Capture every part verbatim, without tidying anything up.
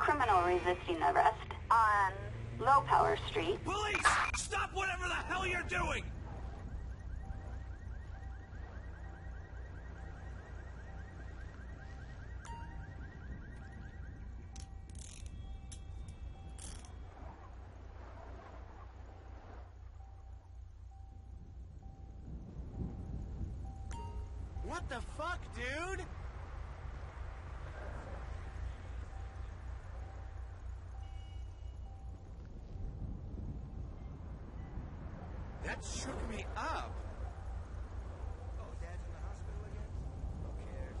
criminal resisting arrest on Low Power Street. Police! Stop whatever the hell you're doing! What the fuck, dude? That shook me up. Oh, Dad's in the hospital again? Who cares?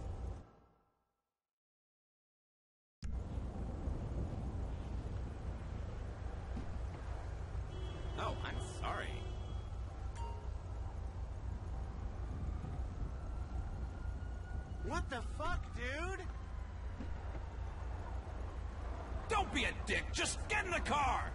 Oh, I'm sorry. What the fuck, dude? Don't be a dick! Just get in the car!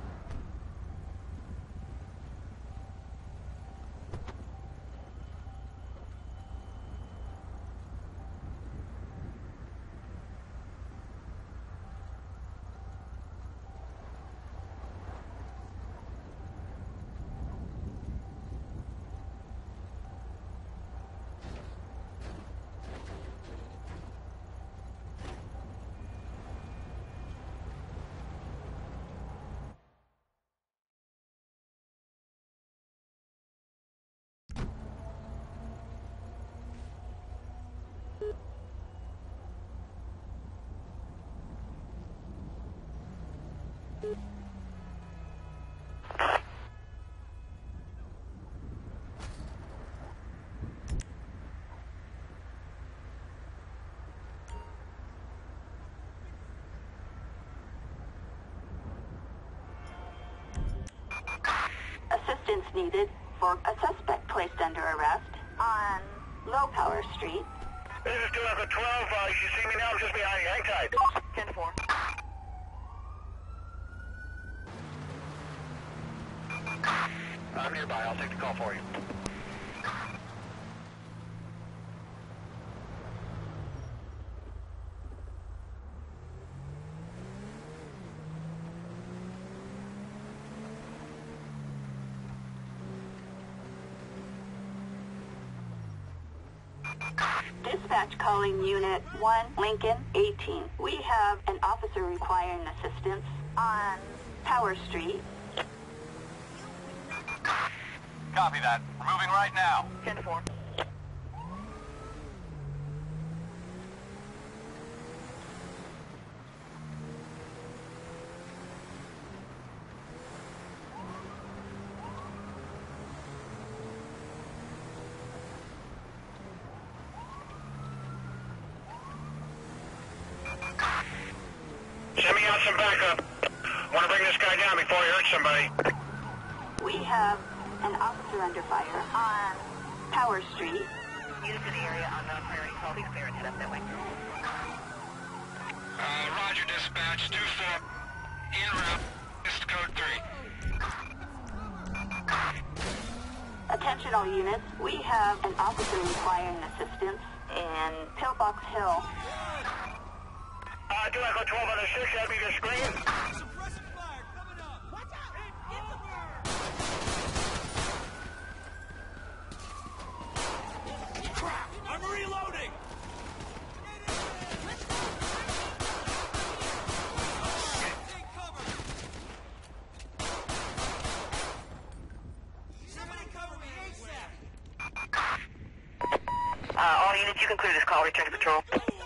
Assistance needed for a suspect placed under arrest on Low Power Street. This is two Echo twelve. Uh, you should see me now. I'm just behind you. Hang tight. ten four. I'm nearby. I'll take the call for you. Dispatch calling Unit one, Lincoln, eighteen. We have an officer requiring assistance on Power Street. Copy that. We're moving right now. ten four. Send me out some backup. Want to bring this guy down before he hurts somebody. We have an officer under fire on Power Street. Units in the area on non-priority call. Please clear and head up that way. Uh, Roger, dispatch. two four. En route. This is code three. Attention all units. We have an officer requiring assistance in Pillbox Hill. Uh, two Echo twelve on the six. That'd be the screen. Suppressive fire coming up! Watch out! Hit the bird! Crap! I'm reloading! Take cover! Somebody cover me ASAP! Uh, all units, you can clear this call. Return to patrol.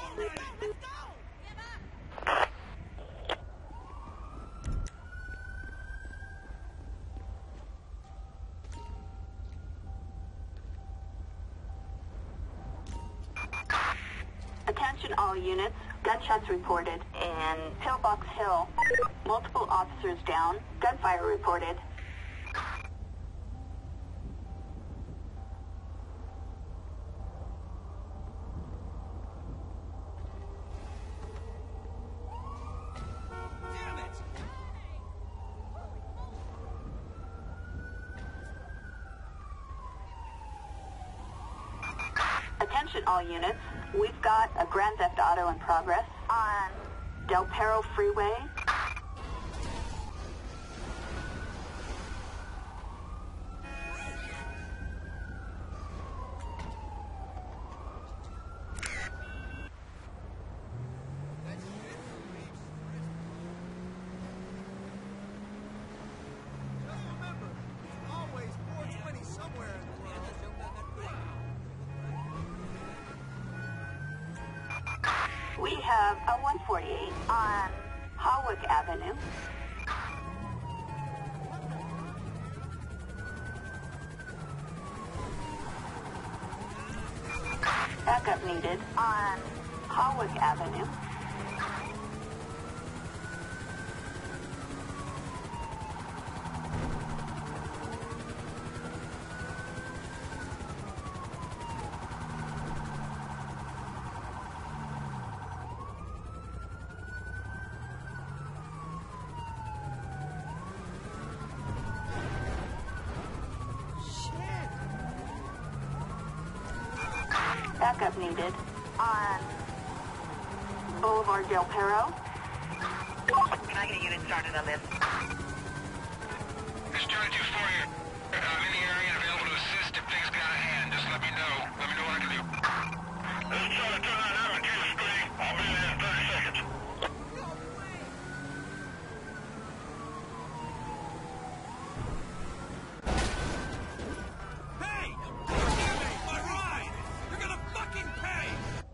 Attention all units. Gunshots reported in Pillbox Hill. Multiple officers down. Gunfire reported. Damn it! Attention all units. We've got a Grand Theft Auto in progress on Del Perro Freeway. We have a one forty-eight on Hawick Avenue. Backup needed on Hawick Avenue. Backup needed on Boulevard Del Perro. Can I get a unit started on this? This is Johnny two four here. I'm in the area and available to assist if things get out of hand. Just let me know. Let me know what I can do. This is Charlie two nine nine, Matthew Street. I'll be there in thirty seconds. Hey! Damn it! My ride! You're gonna fucking pay!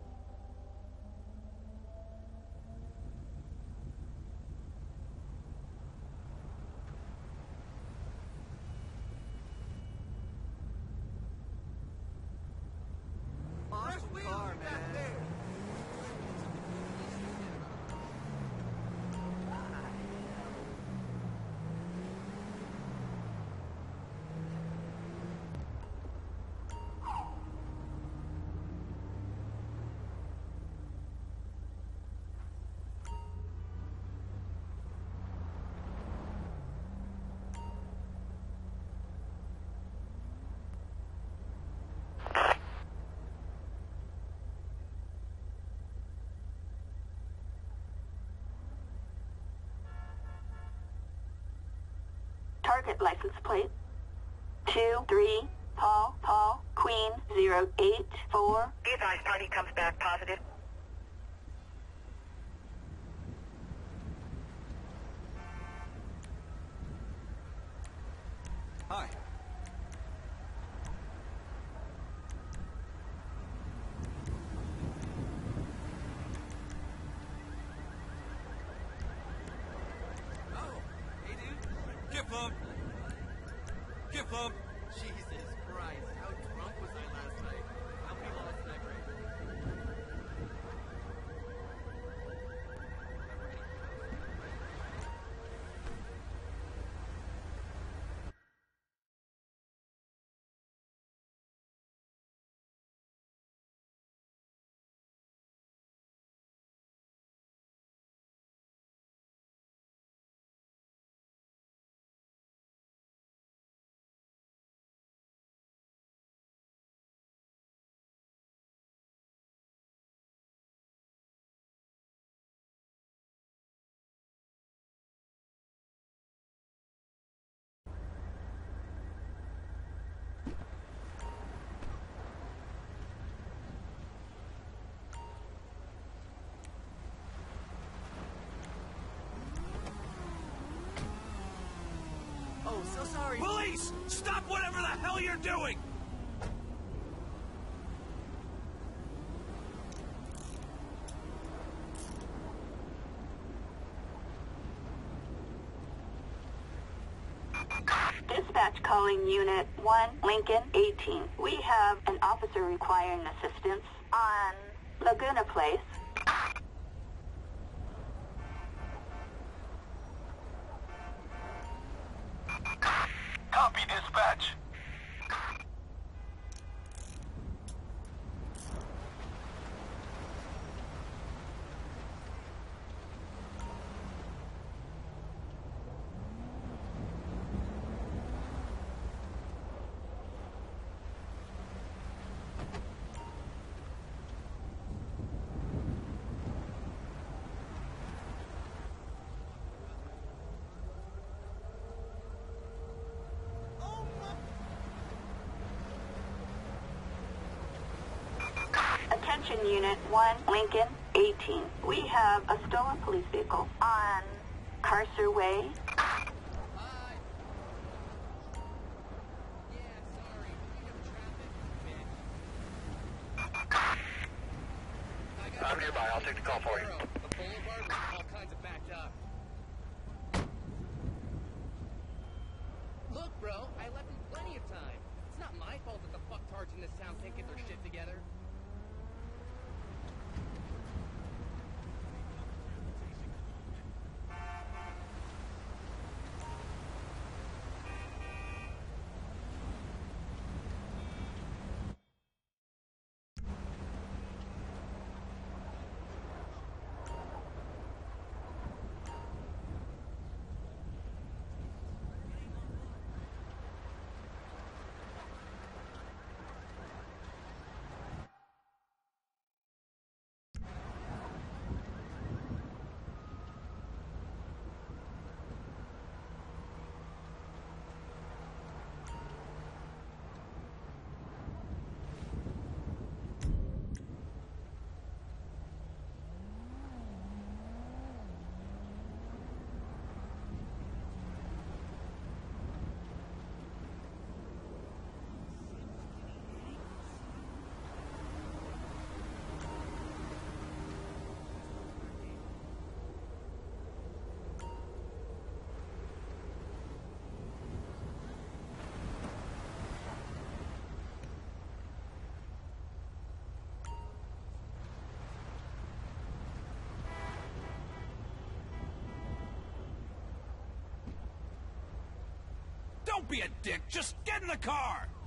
Awesome car, man. Target license plate. Two, three, Paul, Paul, Queen, zero, eight, four. Be advised, party comes back positive. Hi. Oh, hey dude. Get plump. Get plump. Jesus Christ, how drunk was I last night? How many laws did I break? Oh, so sorry. Police! Stop whatever the hell you're doing! Dispatch calling Unit one, Lincoln, eighteen. We have an officer requiring assistance on Laguna Place. Copy, dispatch. Attention Unit one, Lincoln eighteen. We have a stolen police vehicle on Carcer Way. Hi. Yeah, sorry. You know traffic, bitch. I got I'm nearby. I'll take the call for you. The boulevard was all kinds of backed up. Look, bro, I left him plenty of time. It's not my fault that the fucktards in this town can't get their shit together. Don't be a dick. Just get in the car.